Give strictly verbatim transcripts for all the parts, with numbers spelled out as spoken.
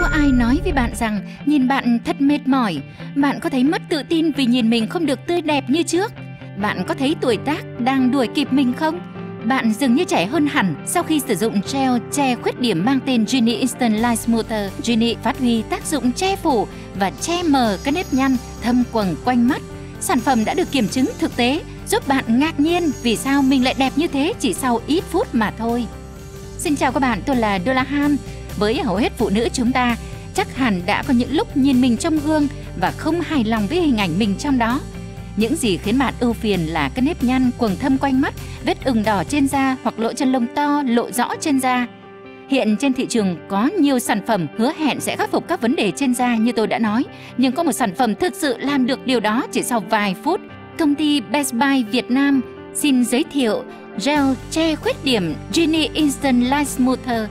ai nói với bạn rằng nhìn bạn thật mệt mỏi, bạn có thấy mất tự tin vì nhìn mình không được tươi đẹp như trước? Bạn có thấy tuổi tác đang đuổi kịp mình không? Bạn dường như trẻ hơn hẳn sau khi sử dụng gel che khuyết điểm mang tên Ginny Instant Light Smoother. Ginny phát huy tác dụng che phủ và che mờ các nếp nhăn, thâm quầng quanh mắt. Sản phẩm đã được kiểm chứng thực tế, giúp bạn ngạc nhiên vì sao mình lại đẹp như thế chỉ sau ít phút mà thôi. Xin chào các bạn, tôi là Đô La Han. Với hầu hết phụ nữ chúng ta, chắc hẳn đã có những lúc nhìn mình trong gương và không hài lòng với hình ảnh mình trong đó. Những gì khiến bạn ưu phiền là các nếp nhăn, quầng thâm quanh mắt, vết ửng đỏ trên da hoặc lỗ chân lông to lộ rõ trên da. Hiện trên thị trường có nhiều sản phẩm hứa hẹn sẽ khắc phục các vấn đề trên da như tôi đã nói, nhưng có một sản phẩm thực sự làm được điều đó chỉ sau vài phút. Công ty Best Buy Việt Nam xin giới thiệu gel che khuyết điểm Ginny Instant Light Smoother.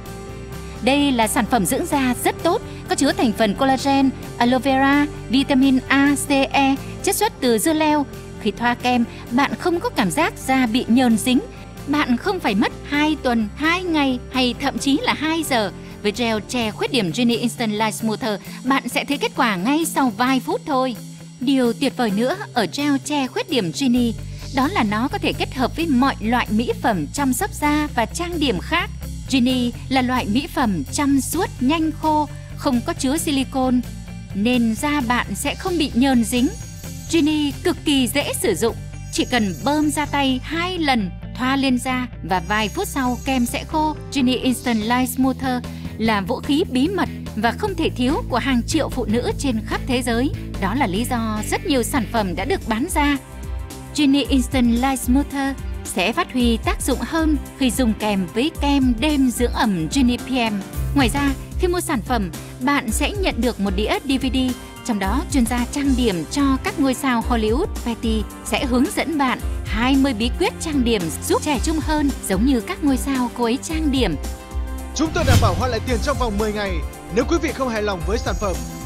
Đây là sản phẩm dưỡng da rất tốt, có chứa thành phần collagen, aloe vera, vitamin A, C, E, chiết xuất từ dưa leo. Khi thoa kem, bạn không có cảm giác da bị nhờn dính. Bạn không phải mất hai tuần, hai ngày hay thậm chí là hai giờ. Với gel che khuyết điểm Ginny Instant Light Smoother, bạn sẽ thấy kết quả ngay sau vài phút thôi. Điều tuyệt vời nữa ở gel che khuyết điểm Ginny đó là nó có thể kết hợp với mọi loại mỹ phẩm chăm sóc da và trang điểm khác. Ginny là loại mỹ phẩm chăm suốt nhanh khô, không có chứa silicone, nên da bạn sẽ không bị nhờn dính. Ginny cực kỳ dễ sử dụng, chỉ cần bơm ra tay hai lần, thoa lên da và vài phút sau kem sẽ khô. Ginny Instant Light Smoother là vũ khí bí mật và không thể thiếu của hàng triệu phụ nữ trên khắp thế giới. Đó là lý do rất nhiều sản phẩm đã được bán ra. Ginny Instant Light Smoother sẽ phát huy tác dụng hơn khi dùng kèm với kem đêm dưỡng ẩm Ginny pê em. Ngoài ra, khi mua sản phẩm, bạn sẽ nhận được một đĩa đê vê đê. Trong đó, chuyên gia trang điểm cho các ngôi sao Hollywood, Patty, sẽ hướng dẫn bạn hai mươi bí quyết trang điểm giúp trẻ trung hơn, giống như các ngôi sao cô ấy trang điểm. Chúng tôi đảm bảo hoàn lại tiền trong vòng mười ngày. Nếu quý vị không hài lòng với sản phẩm,